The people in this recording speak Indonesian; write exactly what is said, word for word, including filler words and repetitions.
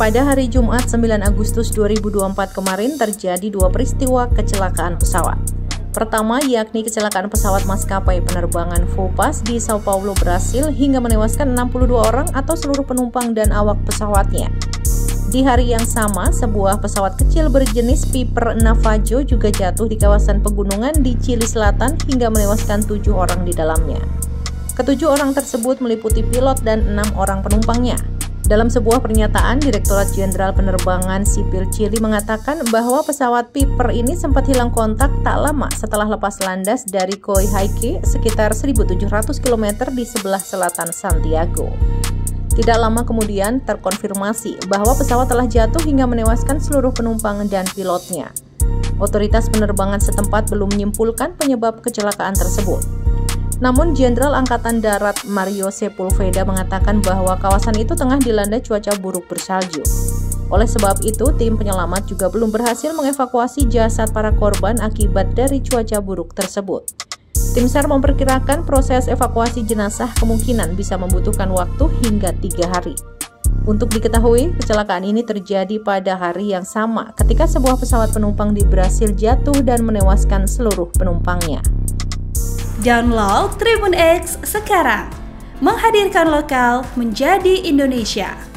Pada hari Jumat sembilan Agustus dua ribu dua puluh empat kemarin terjadi dua peristiwa kecelakaan pesawat. Pertama yakni kecelakaan pesawat maskapai penerbangan Vopas di Sao Paulo, Brasil hingga menewaskan enam puluh dua orang atau seluruh penumpang dan awak pesawatnya. Di hari yang sama, sebuah pesawat kecil berjenis Piper Navajo juga jatuh di kawasan pegunungan di Chili Selatan hingga menewaskan tujuh orang di dalamnya. Ketujuh orang tersebut meliputi pilot dan enam orang penumpangnya. Dalam sebuah pernyataan, Direktorat Jenderal Penerbangan Sipil Chili mengatakan bahwa pesawat Piper ini sempat hilang kontak tak lama setelah lepas landas dari Coyhaique sekitar seribu tujuh ratus kilometer di sebelah selatan Santiago. Tidak lama kemudian terkonfirmasi bahwa pesawat telah jatuh hingga menewaskan seluruh penumpang dan pilotnya. Otoritas penerbangan setempat belum menyimpulkan penyebab kecelakaan tersebut. Namun Jenderal Angkatan Darat Mario Sepulveda mengatakan bahwa kawasan itu tengah dilanda cuaca buruk bersalju. Oleh sebab itu, tim penyelamat juga belum berhasil mengevakuasi jasad para korban akibat dari cuaca buruk tersebut. Tim S A R memperkirakan proses evakuasi jenazah kemungkinan bisa membutuhkan waktu hingga tiga hari. Untuk diketahui, kecelakaan ini terjadi pada hari yang sama ketika sebuah pesawat penumpang di Brasil jatuh dan menewaskan seluruh penumpangnya. Download Tribun X sekarang, menghadirkan lokal menjadi Indonesia.